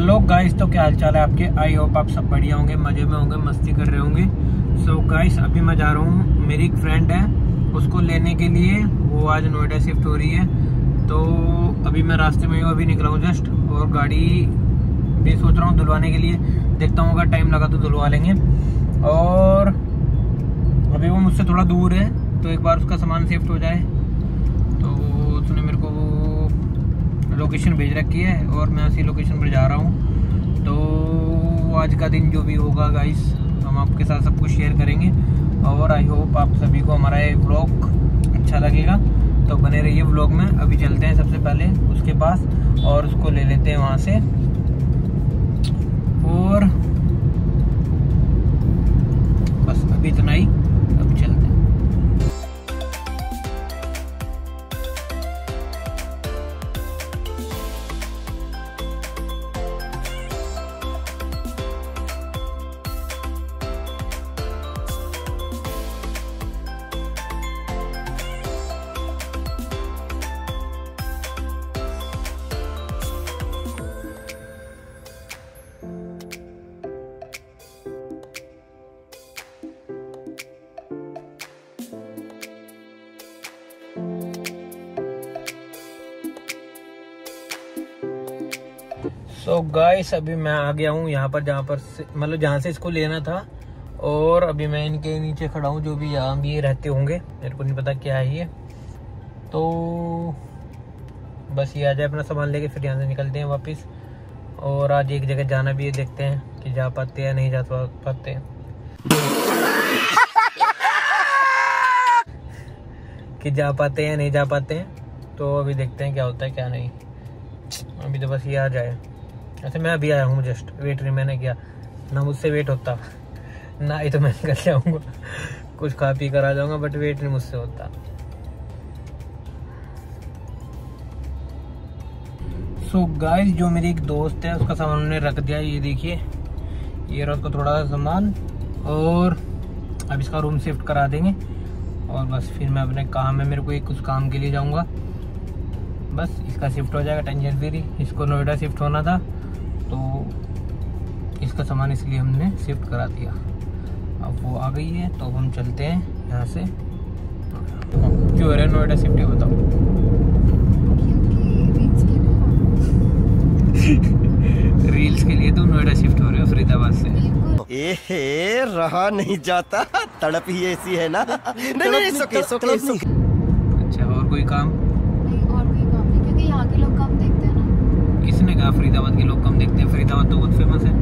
Hello guys, तो क्या हाल चाल है आपके। आई होप आप सब बढ़िया होंगे, मजे में होंगे, मस्ती कर रहे होंगे। सो गाइस, अभी मैं जा रहा हूँ, मेरी एक फ्रेंड है उसको लेने के लिए। वो आज नोएडा शिफ्ट हो रही है, तो अभी मैं रास्ते में हूँ, अभी निकला हूँ जस्ट। और गाड़ी भी सोच रहा हूँ धुलवाने के लिए, देखता हूँ अगर टाइम लगा तो धुलवा लेंगे। और अभी वो मुझसे थोड़ा दूर है, तो एक बार उसका सामान शिफ्ट हो जाए। तो उसने मेरे को लोकेशन भेज रखी है और मैं उसी लोकेशन पर जा रहा हूँ। तो आज का दिन जो भी होगा गाइस, हम आपके साथ सब कुछ शेयर करेंगे। और आई होप आप सभी को हमारा ये व्लॉग अच्छा लगेगा, तो बने रहिए व्लॉग में। अभी चलते हैं सबसे पहले उसके पास और उसको ले लेते हैं वहाँ से। और बस अभी इतना ही, अभी चलते हैं। तो गाइस, अभी मैं आ गया हूँ यहाँ पर, जहाँ पर मतलब जहाँ से इसको लेना था। और अभी मैं इनके नीचे खड़ा हूँ, जो भी यहाँ भी रहते होंगे, मेरे को नहीं पता क्या है ये। तो बस ये आ जाए अपना सामान लेके, फिर यहाँ से निकलते हैं वापस। और आज एक जगह जाना भी है, देखते हैं कि जा पाते हैं नहीं जा पाते हैं कि जा पाते हैं नहीं जा पाते हैं। तो अभी देखते हैं क्या होता है क्या नहीं। अभी तो बस ये आ जाए। ऐसे मैं अभी आया हूँ जस्ट, वेट नहीं मैंने किया ना, मुझसे वेट होता ना ही तो मैं निकल जाऊँगा, कुछ खा पी कर आ जाऊँगा, बट वेट नहीं मुझसे होता। सो गाइस, जो मेरी एक दोस्त है उसका सामान उन्होंने रख दिया, ये देखिए, ये रहा उसका थोड़ा सा सामान। और अब इसका रूम शिफ्ट करा देंगे और बस फिर मैं अपने काम में, मेरे को एक कुछ काम के लिए जाऊँगा, बस इसका शिफ्ट हो जाएगा टेंशन फ्री। इसको नोएडा शिफ्ट होना था, तो इसका सामान इसलिए हमने शिफ्ट करा दिया। अब वो आ गई है, तो हम चलते हैं यहाँ से। क्यों हो रहा है नोएडा शिफ्ट, ये बताओ। रील्स के लिए तो नोएडा शिफ्ट हो रहे हो फरीदाबाद से। ए रहा नहीं जाता, तड़प ही ऐसी है ना। नहीं, सोके। अच्छा, और कोई काम? यहाँ के लोग कम देखते हैं ना। किसने कहा फरीदाबाद के लोग कम देखते हैं? फरीदाबाद तो बहुत फेमस है।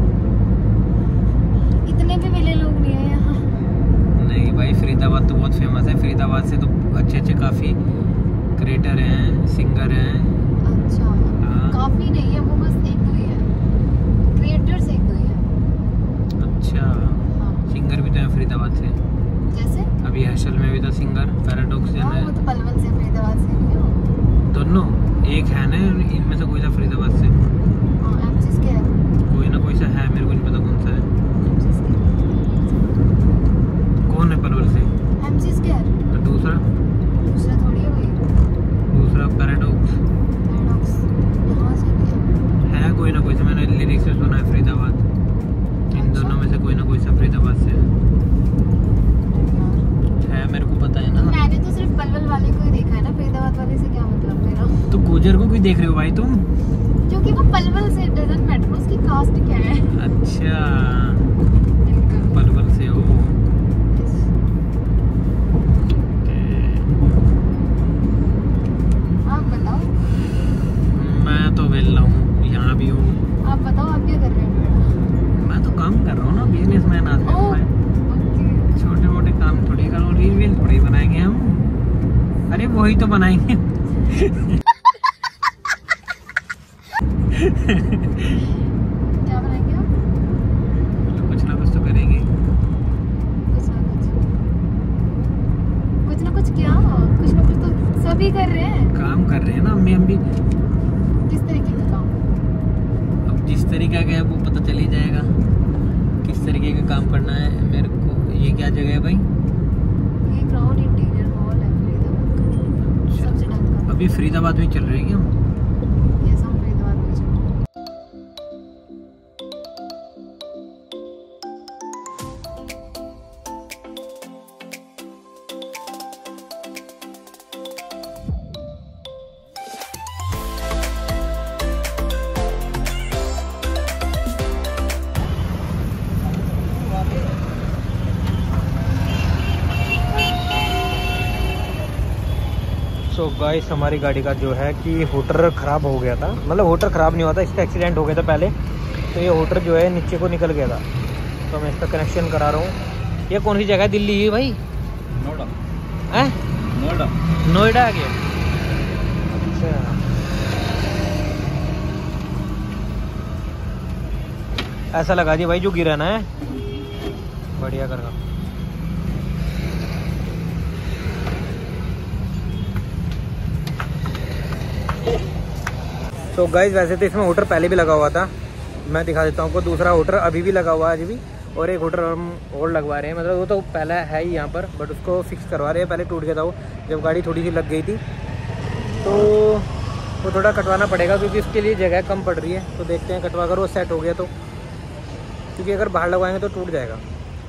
इतने भी मिले लोग नहीं है यहाँ। नहीं भाई, फरीदाबाद तो बहुत फेमस है। फरीदाबाद से तो अच्छे काफी क्रिएटर हैं, सिंगर हैं। अच्छा, हाँ। काफी नहीं है, वो बस एक ही है, क्रिएटर्स एक ही है। अच्छा, हाँ। सिंगर भी तो है फरीदाबाद से। जैसे अभी हर्षल में भी था सिंगर, पैराडॉक्स है। वो तो पलवल से, फरीदाबाद से नहीं हो। दोनों एक है ना, इनमें से कोई सा फरीदाबाद से? हाँ, एमसीज के है, कोई ना कोई सा है, मेरे को नहीं पता कौन सा है। एमसीज के, कौन है पलवल से? एमसीज के है। तो दूसरा थोड़ी है कोई, दूसरा पैराडॉक्स यहाँ से भी है कोई ना कोई सा, मैंने लिरिक्स में सुना है फरीदाबाद। इन दोनों में से कोई ना कोई सा फरीदाबाद से है, मेरे को पता है ना। मैंने तो सिर्फ पलवल वाले को ही देखा है ना, फरीदाबाद वाले से क्या मतलब मेरा। तो गुजर को भी देख रहे हो भाई तुम? क्योंकि वो पलवल से, डजंट मैटर उसकी कास्ट क्या है। अच्छा, पलवल से हो। आप बताओ। मैं तो वेला हूँ, यहाँ भी हूँ। आप बताओ, आप क्या कर रहे हो? मैं तो काम कर रहा हूँ ना, बिजनेसमैन आदमी हूँ मैं। ओके। छोटे मोटे काम थोड़ी करो, रील थोड़ी बनाएंगे हम। अरे वही तो बनाएंगे। क्या बनाएंगे आप? कुछ ना कुछ तो करेंगे। कुछ ना कुछ क्या? कुछ ना कुछ तो सभी कर रहे हैं। काम कर रहे हैं ना हम भी। किस तरीके का काम? अब जिस तरीके का है वो पता चल ही जाएगा किस तरीके का काम करना है मेरे को। ये क्या जगह है भाई? ये क्राउन इंटीरियर मॉल है फरीदाबाद का, सबसे ढंग का। अभी फरीदाबाद में चल रही है क्या? यस, हम फरीदाबाद में चल रहे हैं। सो गाइस हमारी गाड़ी का जो है कि हूटर ख़राब हो गया था, मतलब हूटर ख़राब नहीं हुआ था, इसका एक्सीडेंट हो गया था पहले। तो ये हूटर जो है नीचे को निकल गया था, तो मैं इसका कनेक्शन करा रहा हूँ। ये कौन सी जगह है दिल्ली है भाई? नोएडा। हैं? नोएडा। नोएडा आ गया। अच्छा ऐसा लगा दिया भाई जो गिराना है, बढ़िया करना। तो गाइस वैसे तो इसमें हूटर पहले भी लगा हुआ था, मैं दिखा देता हूँ आपको। दूसरा हूटर अभी भी लगा हुआ है आज भी, और एक हूटर हम और लगवा रहे हैं। मतलब वो तो पहला है ही यहाँ पर, बट उसको फिक्स करवा रहे हैं। पहले टूट गया था वो, जब गाड़ी थोड़ी सी लग गई थी, तो वो थोड़ा कटवाना पड़ेगा क्योंकि उसके लिए जगह कम पड़ रही है। तो देखते हैं कटवा कर वो सेट हो गया तो, क्योंकि अगर बाहर लगवाएंगे तो टूट जाएगा।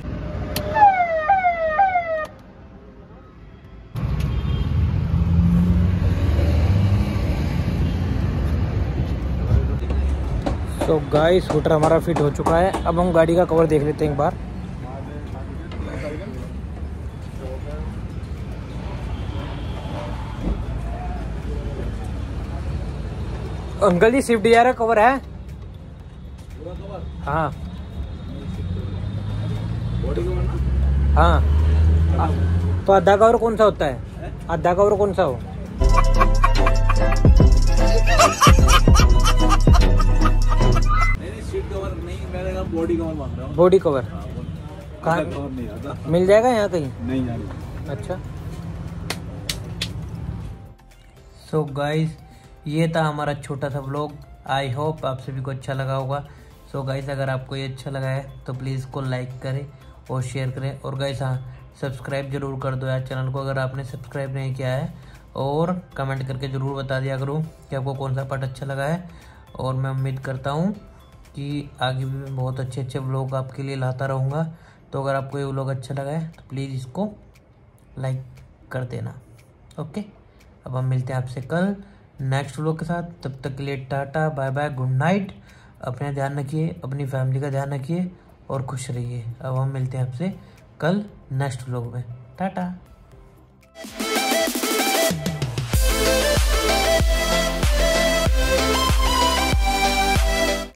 तो गाइस हूटर हमारा फिट हो चुका है। अब हम गाड़ी का कवर देख लेते हैं एक बार। अंकल जी स्विफ्ट डिजायर का कवर है? हाँ हाँ। तो आधा कवर कौन सा होता है? आधा कवर कौन सा हो? बॉडी कवर मांग रहा हूँ। बॉडी कवर कहाँ नहीं आता? मिल जाएगा यहाँ कहीं? नहीं जानी। अच्छा। सो गाइस ये था हमारा छोटा सा व्लॉग। आई होप आप सभी को अच्छा लगा होगा। सो गाइस अगर आपको ये अच्छा लगा है तो प्लीज़ इसको लाइक करें और शेयर करें। और गाइस हाँ सब्सक्राइब जरूर कर दो यार चैनल को, अगर आपने सब्सक्राइब नहीं किया है। और कमेंट करके ज़रूर बता दिया करो कि आपको कौन सा पार्ट अच्छा लगा है। और मैं उम्मीद करता हूँ कि आगे भी मैं बहुत अच्छे अच्छे व्लॉग आपके लिए लाता रहूँगा। तो अगर आपको ये व्लॉग अच्छा लगा है तो प्लीज़ इसको लाइक कर देना। ओके, अब हम मिलते हैं आपसे कल नेक्स्ट व्लॉग के साथ। तब तक के लिए tata bye bye, good night. अपना ध्यान रखिए, अपनी फैमिली का ध्यान रखिए और खुश रहिए। अब हम मिलते हैं आपसे कल नेक्स्ट व्लॉग में। टाटा।